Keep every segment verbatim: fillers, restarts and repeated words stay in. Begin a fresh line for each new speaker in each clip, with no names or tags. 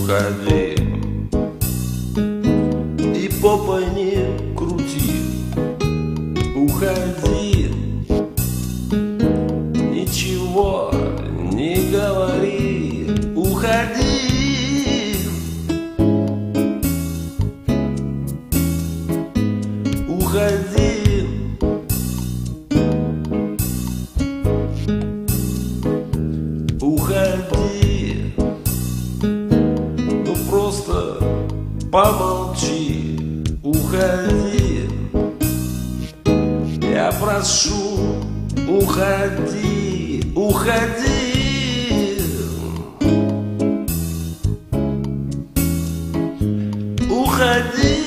уходи и попой не крути, уходи, ничего не говори, уходи, уходи, уходи, ну просто помолчи, уходи, я прошу, уходи, уходи, уходи.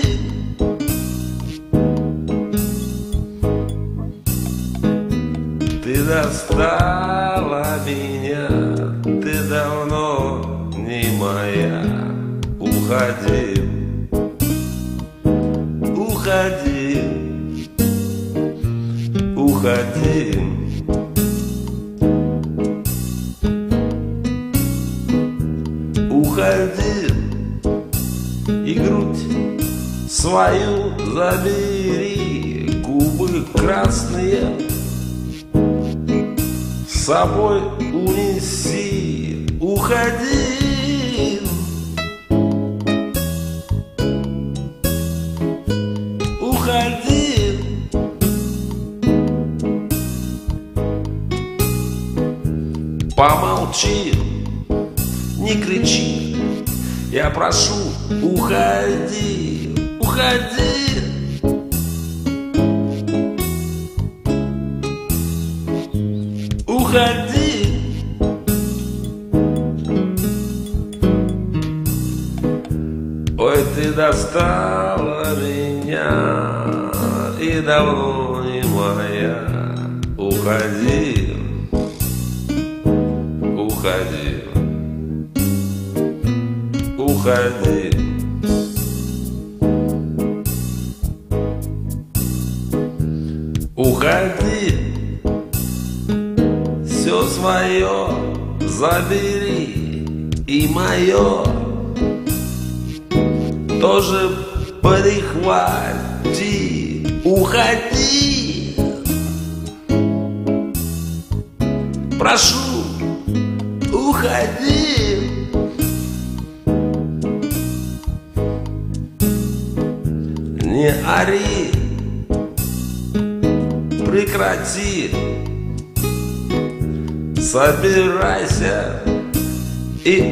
Ты достала меня, ты давно не моя, уходи, уходи, уходи, уходи, и грудь свою забери, губы красные с собой унеси, уходи, уходи, помолчи, не кричи, я прошу, уходи, уходи, уходи, ой, ты достала меня и давно не моя, уходи, уходи, уходи, уходи, все свое забери, и мое тоже прихвати, уходи, прошу, уходи, не ори, прекрати, собирайся и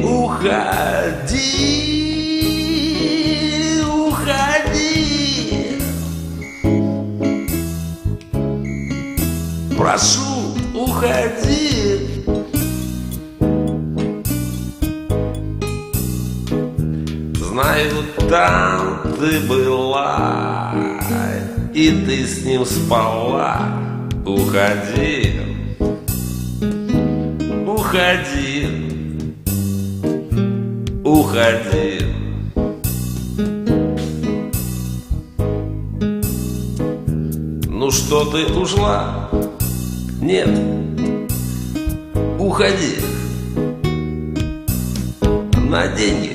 уходи, уходи, прошу, уходи, знаю, там ты была, и ты с ним спала, уходи, уходи, уходи, ну что ты ушла? Нет, уходи на деньги,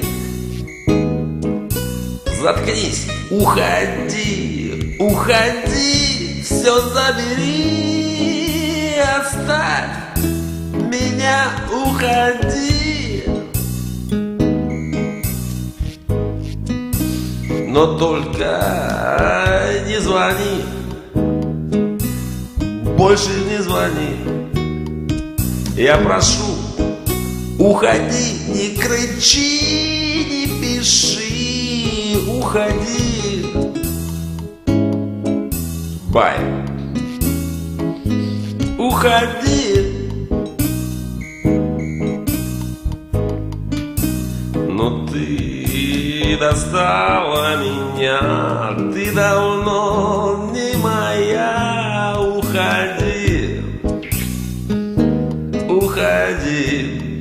заткнись, уходи, уходи, все забери, оставь меня, уходи, но только не звони, больше не звони, я прошу, уходи, не кричи, не пиши, уходи, бай, уходи, но ты достала меня, ты давно не моя, уходи, уходи.